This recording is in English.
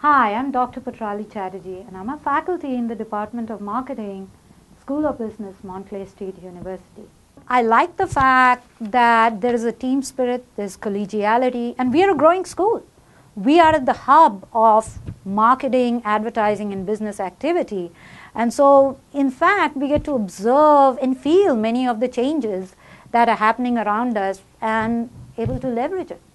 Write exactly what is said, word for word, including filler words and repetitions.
Hi, I'm Doctor Patrali Chatterjee, and I'm a faculty in the Department of Marketing, School of Business, Montclair State University. I like the fact that there is a team spirit, there's collegiality, and we are a growing school. We are at the hub of marketing, advertising, and business activity. And so, in fact, we get to observe and feel many of the changes that are happening around us and able to leverage it.